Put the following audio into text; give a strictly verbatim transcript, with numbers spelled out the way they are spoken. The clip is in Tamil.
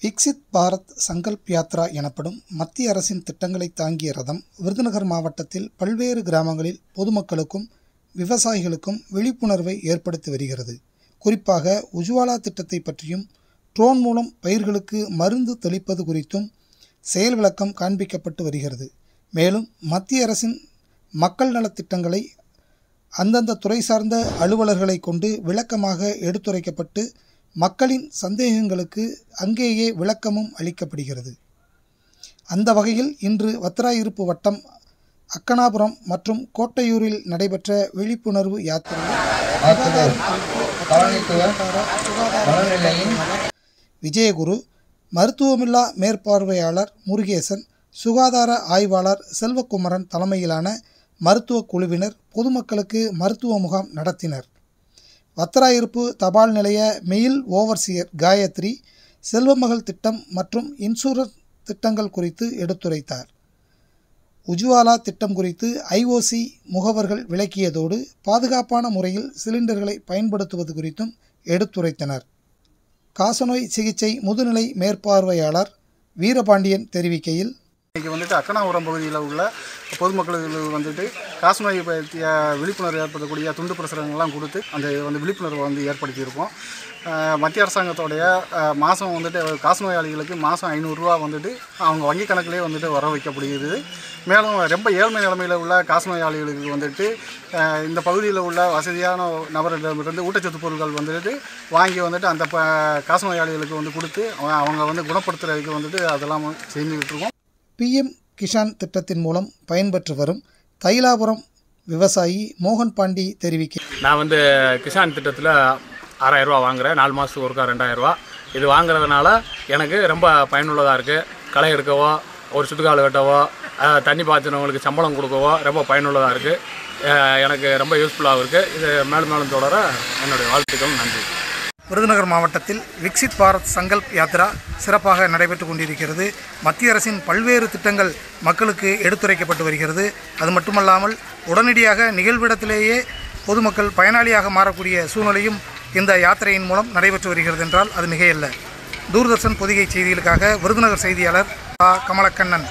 விக்சித் பாரத் சங்கல்ப் யாத்ரா எனப்படும் மத்திய அரசின் திட்டங்களை தாங்கிய ரதம் விருதுநகர் மாவட்டத்தில் பல்வேறு கிராமங்களில் பொதுமக்களுக்கும் விவசாயிகளுக்கும் விழிப்புணர்வை ஏற்படுத்தி வருகிறது. குறிப்பாக உஜ்வாலா திட்டத்தை பற்றியும் ட்ரோன் மூலம் பயிர்களுக்கு மருந்து தெளிப்பது குறித்தும் செயல் விளக்கம் காண்பிக்கப்பட்டு வருகிறது. மேலும் மத்திய அரசின் மக்கள் நலத்திட்டங்களை அந்தந்த துறை சார்ந்த அலுவலர்களை கொண்டு விளக்கமாக எடுத்துரைக்கப்பட்டு மக்களின் சந்தேகங்களுக்கு அங்கேயே விளக்கமும் அளிக்கப்படுகிறது. அந்த வகையில் இன்று வத்திராயிருப்பு வட்டம் அக்கனாபுரம் மற்றும் கோட்டையூரில் நடைபெற்ற விழிப்புணர்வு யாத்திரையில் விஜயகுரு, மருத்துவமில்லா மேற்பார்வையாளர் முருகேசன், சுகாதார ஆய்வாளர் செல்வகுமரன் தலைமையிலான மருத்துவ குழுவினர் பொதுமக்களுக்கு மருத்துவ முகாம் நடத்தினர். வத்திராயிருப்பு தபால் நிலைய மெயில் ஓவர்சியர் காயத்ரி செல்வமகள் திட்டம் மற்றும் இன்சூரன்ஸ் திட்டங்கள் குறித்து எடுத்துரைத்தார். உஜ்வாலா திட்டம் குறித்து ஐஓசி முகவர்கள் விளக்கியதோடு பாதுகாப்பான முறையில் சிலிண்டர்களை பயன்படுத்துவது குறித்தும் எடுத்துரைத்தனர். காசநோய் சிகிச்சை முதுநிலை மேற்பார்வையாளர் வீரபாண்டியன் தெரிவிக்கையில், இன்றைக்கி வந்துட்டு அக்கனாபுரம் பகுதியில் உள்ள பொதுமக்களுக்கு வந்துட்டு காசநோய் பற்றிய விழிப்புணர்வு ஏற்படுத்தக்கூடிய துண்டு பிரசுரங்கள்லாம் கொடுத்து அந்த வந்து விழிப்புணர்வை வந்து ஏற்படுத்தியிருக்கோம். மத்திய அரசாங்கத்தோடைய மாதம் வந்துட்டு காசநோயாளிகளுக்கு மாதம் ஐநூறுரூவா வந்துட்டு அவங்க வங்கி கணக்கிலே வந்துட்டு வர வைக்கப்படுகிறது. மேலும் ரொம்ப ஏழ்மை நிலைமையில் உள்ள காசநோயாளிகளுக்கு வந்துட்டு இந்த பகுதியில் உள்ள வசதியான நபர்களிடமிருந்து ஊட்டச்சத்து பொருட்கள் வந்துட்டு வாங்கி வந்துட்டு அந்த ப காசநோயாளிகளுக்கு வந்து கொடுத்து அவங்க வந்து குணப்படுத்துறதுக்கு வந்துட்டு அதெல்லாம் செஞ்சுக்கிட்டு இருக்கோம். பிஎம் கிஷான் திட்டத்தின் மூலம் பயன்பெற்று வரும் தைலாபுரம் விவசாயி மோகன் பாண்டி தெரிவிக்க, நான் வந்து கிஷான் திட்டத்தில் ஆறாயிரரூவா வாங்குகிறேன். நாலு மாதத்துக்கு ஒருக்கா ரெண்டாயிரரூவா. இது வாங்குறதுனால எனக்கு ரொம்ப பயனுள்ளதாக இருக்குது. களை எடுக்கவோ, ஒரு சுத்துக்கால் வெட்டவோ, தண்ணி பாய்ச்சினவங்களுக்கு சம்பளம் கொடுக்கவோ ரொம்ப பயனுள்ளதாக இருக்குது. எனக்கு ரொம்ப யூஸ்ஃபுல்லாகவும் இருக்குது. இது மேலும் மேலும் தொடர என்னுடைய வாழ்த்துக்கள். நன்றி. விருதுநகர் மாவட்டத்தில் விக்சித் பாரத் சங்கல்ப் யாத்ரா சிறப்பாக நடைபெற்று கொண்டிருக்கிறது. மத்திய அரசின் பல்வேறு திட்டங்கள் மக்களுக்கு எடுத்துரைக்கப்பட்டு வருகிறது. அது மட்டுமல்லாமல் உடனடியாக நிகழ்விடத்திலேயே பொதுமக்கள் பயனாளியாக மாறக்கூடிய சூழ்நிலையும் இந்த யாத்திரையின் மூலம் நடைபெற்று வருகிறது என்றால் அது மிகையல்ல. தூர்தர்ஷன் பொதிகை செய்திகளுக்காக விருதுநகர் செய்தியாளர் கமலக்கண்ணன்.